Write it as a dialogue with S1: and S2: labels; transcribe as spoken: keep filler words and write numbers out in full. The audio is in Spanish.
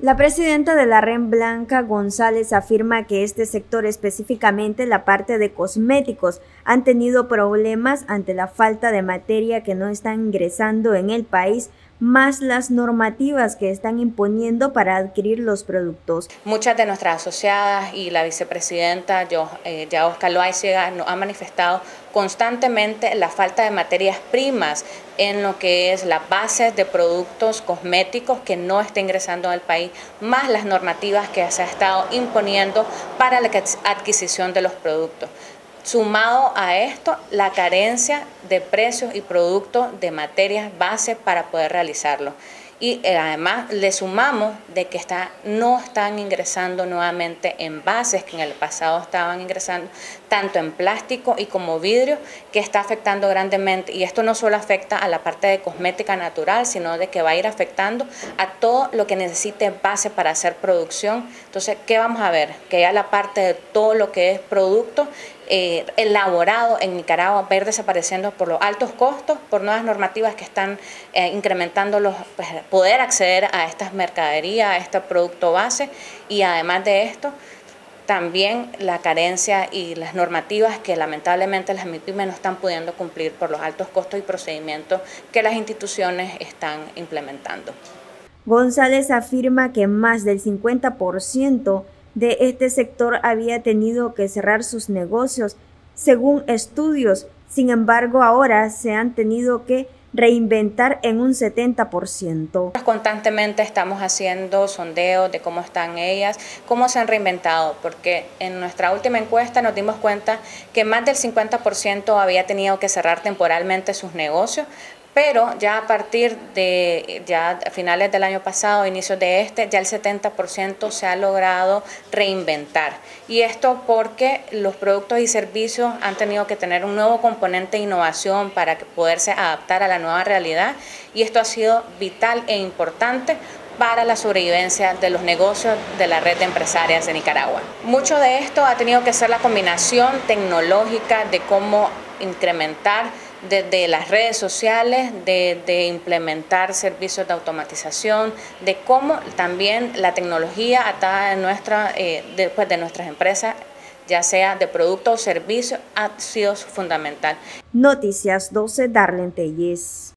S1: La presidenta de la R E M, Blanca González, afirma que este sector, específicamente la parte de cosméticos, han tenido problemas ante la falta de materia que no están ingresando en el país, más las normativas que están imponiendo para adquirir los productos.
S2: Muchas de nuestras asociadas y la vicepresidenta eh, Yaosca Loaiziga nos ha manifestado constantemente la falta de materias primas en lo que es las bases de productos cosméticos que no está ingresando al país, más las normativas que se ha estado imponiendo para la adquisición de los productos. Sumado a esto, la carencia de precios y productos de materias base para poder realizarlo. Y eh, además le sumamos de que está, no están ingresando nuevamente envases que en el pasado estaban ingresando, tanto en plástico y como vidrio, que está afectando grandemente. Y esto no solo afecta a la parte de cosmética natural, sino de que va a ir afectando a todo lo que necesite base para hacer producción. Entonces, ¿qué vamos a ver? Que ya la parte de todo lo que es producto Eh, elaborado en Nicaragua va a ir desapareciendo por los altos costos, por nuevas normativas que están eh, incrementando los, pues, poder acceder a estas mercaderías, a este producto base, y además de esto, también la carencia y las normativas que lamentablemente las MIPYME no están pudiendo cumplir por los altos costos y procedimientos que las instituciones están implementando.
S1: González afirma que más del cincuenta por ciento de este sector había tenido que cerrar sus negocios, según estudios. Sin embargo, ahora se han tenido que reinventar en un setenta por ciento.
S2: Constantemente estamos haciendo sondeos de cómo están ellas, cómo se han reinventado, porque en nuestra última encuesta nos dimos cuenta que más del cincuenta por ciento había tenido que cerrar temporalmente sus negocios, pero ya a partir de ya a finales del año pasado, inicios de este, ya el setenta por ciento se ha logrado reinventar. Y esto porque los productos y servicios han tenido que tener un nuevo componente de innovación para poderse adaptar a la nueva realidad, y esto ha sido vital e importante para la sobrevivencia de los negocios de la red de empresarias de Nicaragua. Mucho de esto ha tenido que ser la combinación tecnológica de cómo incrementar desde las redes sociales, de, de implementar servicios de automatización, de cómo también la tecnología atada en nuestra, eh, de, pues de nuestras empresas, ya sea de producto o servicio, ha sido fundamental.
S1: Noticias doce, Darlene Telles.